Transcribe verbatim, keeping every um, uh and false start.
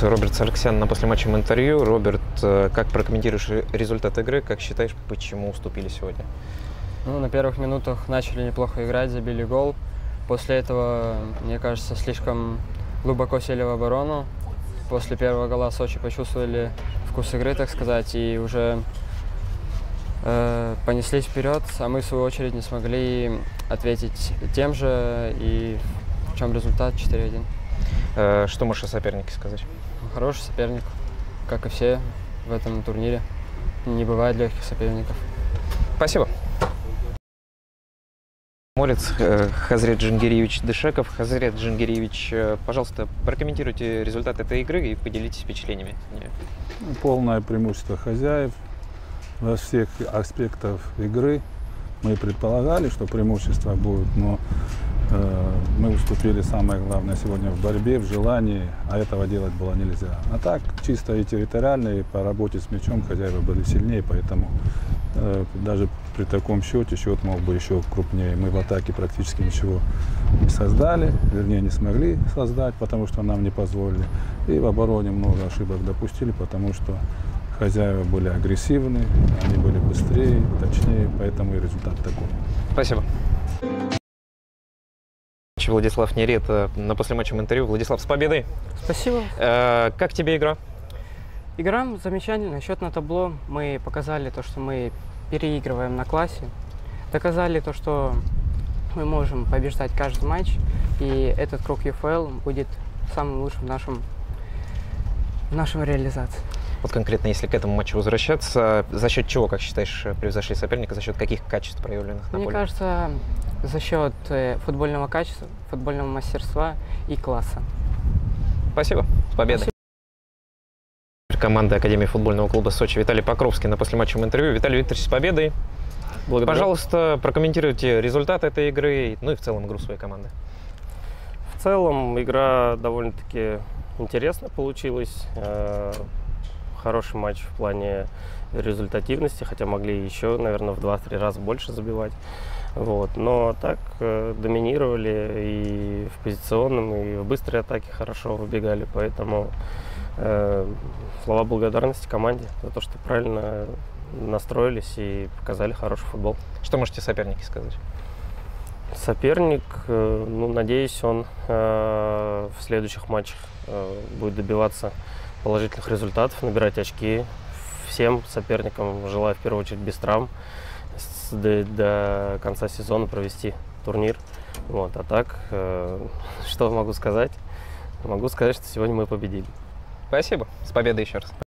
Роберт Сарксян на послематчевом интервью. Роберт, как прокомментируешь результат игры? Как считаешь, почему уступили сегодня? Ну, на первых минутах начали неплохо играть, забили гол. После этого, мне кажется, слишком глубоко сели в оборону. После первого гола Сочи почувствовали вкус игры, так сказать, и уже э, понеслись вперед, а мы, в свою очередь, не смогли ответить тем же, и в чем результат четыре один. Э, что можешь о сопернике сказать? Хороший соперник, как и все в этом турнире. Не бывает легких соперников. Спасибо. Молец Хазрет Джангириевич Дышеков. Хазрет Джангириевич, пожалуйста, прокомментируйте результат этой игры и поделитесь впечатлениями. Полное преимущество хозяев во всех аспектах игры. Мы предполагали, что преимущество будет, но э, мы уступили, самое главное, сегодня в борьбе, в желании, а этого делать было нельзя. А так, чисто и территориально, и по работе с мячом хозяева были сильнее, поэтому э, даже при таком счете счет мог бы еще крупнее. Мы в атаке практически ничего не создали, вернее, не смогли создать, потому что нам не позволили. И в обороне много ошибок допустили, потому что хозяева были агрессивны, они были быстрее, точнее, поэтому и результат такой. Спасибо. Владислав Нерет на послематчевом интервью. Владислав, с победой! Спасибо. Э, как тебе игра? Игра замечательная. Счет на табло. Мы показали то, что мы переигрываем на классе. Доказали то, что мы можем побеждать каждый матч. И этот круг ю эф эл будет самым лучшим в нашем, в нашем реализации. Вот конкретно, если к этому матчу возвращаться, за счет чего, как считаешь, превзошли соперника, за счет каких качеств, проявленных на Мне поле? Мне кажется, за счет футбольного качества, футбольного мастерства и класса. Спасибо. С победой. Спасибо. Команда Академии футбольного клуба Сочи Виталий Покровский на послематчевом интервью. Виталий Викторович, с победой. Благодарю. Пожалуйста, прокомментируйте результат этой игры, ну и в целом игру своей команды. В целом игра довольно-таки интересно получилась. Хороший матч в плане результативности, хотя могли еще, наверное, в два-три раза больше забивать. Вот. Но так э, доминировали и в позиционном, и в быстрой атаке хорошо выбегали. Поэтому э, слова благодарности команде за то, что правильно настроились и показали хороший футбол. Что можете соперники сказать? Соперник, э, ну, надеюсь, он э, в следующих матчах э, будет добиваться положительных результатов, набирать очки. Всем соперникам желаю в первую очередь без травм до, до конца сезона провести турнир. Вот. А так, э, что могу сказать? Могу сказать, что сегодня мы победили. Спасибо. С победой еще раз.